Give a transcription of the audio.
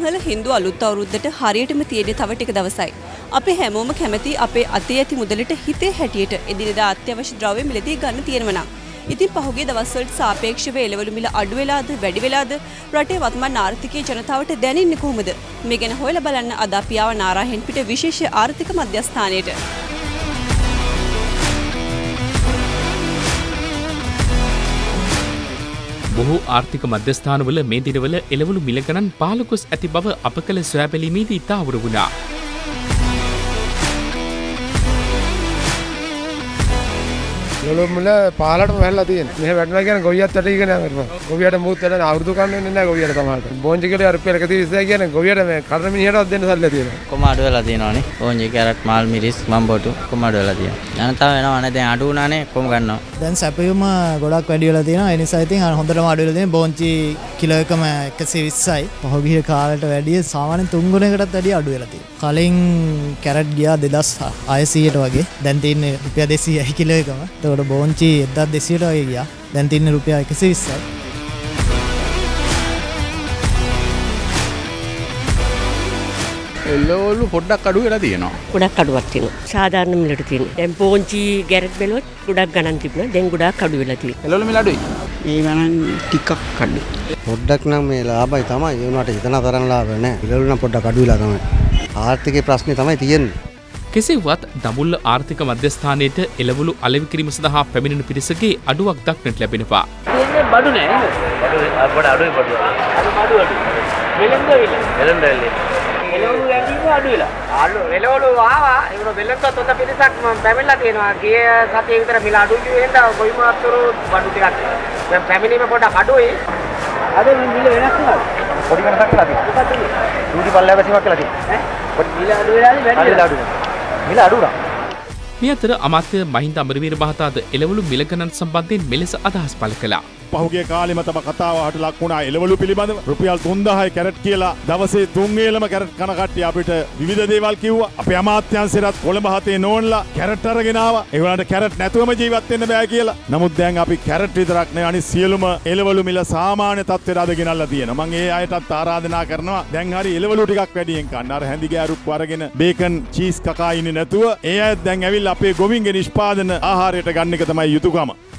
සිංහල හින්දු අලුත් අවුරුද්දට හරියටම තියෙන තව ටික දවසයි. අපි හැමෝම කැමති අපේ අතේ ඇති මුදලට හිතේ හැටියට එදිනෙදා අත්‍යවශ්‍ය ද්‍රව්‍ය මිලදී ගන්න තියෙනවා නම්. ඉතින් පහුගිය දවස්වලට සාපේක්ෂව එළවලු මිල අඩු වෙලාද වැඩි වෙලාද රටේ වත්මන් ආර්ථිකයේ ජනතාවට දැනෙන්නේ කොහොමද? මේ ගැන හොයලා බලන්න අද අපි ආව නාරාහෙන් පිට විශේෂ ආර්ථික මධ්‍යස්ථානයට. බොහෝ ආර්ථික මධ්‍යස්ථානවල මේ දිනවල එළවලු මිල ගණන් 15 ගොස් ඇති බව අප කළ සොයා බැලීමේදී තාවුරු වුණා. එළවලු මිල 15ටම වැහලා තියෙනවා. මෙහෙ වැටෙනවා කියන්නේ ගොවියත් වැටීගෙන යනවා. ගොවියට මුත් වැඩ අවුරුදු කන්නේ නැහැ ගොවියට තමයි. බෝන්ජි කිලෝ රුපියල් 120යි කියන්නේ ගොවියට මේ කර්ණ මිනිහටවත් දෙන්න සල්ලි තියෙනවා. කොහොම අඩු වෙලා තියෙනවනේ. බෝන්ජි කැරට් මාල් මිරිස් මම්බොටු කොහොම අඩු වෙලා තියෙනවා. ජනතාව වෙනවනේ දැන් අඩු වුණානේ කොහොම ගන්නවා. දැන් සැපයුම ගොඩක් වැඩි වෙලා තියෙනවා. ඒ නිසා ඉතින් හොඳටම අඩු වෙලා තියෙනවා. බෝන්ජි කිලෝ එකම 120යි. පහුගිය කාලයට වැඩිය සාමාන්‍යයෙන් 3 ගුණයකටත් වැඩිය අඩු වෙලා තියෙනවා. කලින් කැරට් ගියා 2600ට වගේ. දැන් තියෙන්නේ රුපියල් 200යි කිලෝ එකම. ඒකට බෝන්ජි 1200ට වගේ ගියා. දැන් තියෙන්නේ රුපියල් 120යි. එළවලු පොඩ්ඩක් අඩු වෙලා තියෙනවා. ගොඩක් අඩුවක් තියෙනවා. සාධාරණ මිලට තියෙනවා. දැන් පෝන්චි ගැරට් බැලුවොත් ගොඩක් ගණන් තිබුණා. දැන් ගොඩක් අඩු වෙලා තියෙනවා. එළවලු මිල අඩුයි. ඒ වනම් ටිකක් අඩු. පොඩ්ඩක් නම් මේ ලාභයි තමයි. ඒ වුණාට හිතන තරම් ලාභ නැහැ. එළවලු නම් පොඩ්ඩක් අඩු වෙලා තමයි. ආර්ථිකයේ ප්‍රශ්නේ තමයි තියෙන්නේ. කෙසේවත් දඹුල්ල ආර්ථික මධ්‍යස්ථානයේට එළවලු අලෙවි කිරීම සඳහා පැමිණෙන පිරිසගේ අඩුවක් දක්නට ලැබෙනවා. තියෙන්නේ බඩු නෑ නේද? බඩු අඩුයි බඩු. බඩු අඩු. වෙලෙන්ද එළවලු වැඩිම අඩු වෙලා. එළවලු ආවා. ඒක වෙලෙන්ද තොත පිරිසක් මම පැමිණලා තියෙනවා. ගිය සතියේ විතර මිල අඩු කියෙන්ද ගොවි මාත්තුරු බඩු ටිකක්. දැන් පැමිණීම පොඩක් අඩුයි. අද මිල වෙනස් වුණාද? පොඩි වෙනසක් වෙලා තියෙනවා. මොකක්ද මේ? ඩියුටි පල්ලෑ බැසීමක් වෙලා තියෙනවා. මිල අඩු වෙලාද වැඩි වෙලා? මිල අඩු වුණා. මේ අතර අමාත්‍ය මහින්ද අමරවීර මහතාද එළවලු මිල ගණන් සම්බන්ධයෙන් මෙලෙස අදහස් පළ කළා. පහුගිය කාලෙම තම කතාවට ලක් වුණා එළවලු පිළිබඳව රුපියල් 3000යි කැරට් කියලා දවසේ 3 වේලම කැරට් කන කට්ටිය අපිට විවිධ දේවල් කිව්වා. අපේ අමාත්‍යාංශයත් කොළඹ හතේ නෝන්ලා කැරට් අරගෙන ආවා. ඒ වුණාට කැරට් නැතුවම ජීවත් වෙන්න බෑ කියලා. නමුත් දැන් අපි කැරට් විතරක් නෙවෙයි අනිත් සියලුම එළවලු මිල සාමාන්‍ය තත්ත්වයට අද ගෙනල්ලා තියෙනවා. මම ඒ අයටත් ආරාධනා කරනවා දැන් හරි එළවලු ටිකක් වැඩියෙන් කන්න. අර හැඳි ගෑරුප්පු අරගෙන බේකන් චීස් කකා ඉන්නේ නැතුව ඒ අය දැන් ඇවිල්ලා අපේ ගොවින්ගේ නිෂ්පාදන ආහාරයට ගන්න එක තමයි යුතුයකම.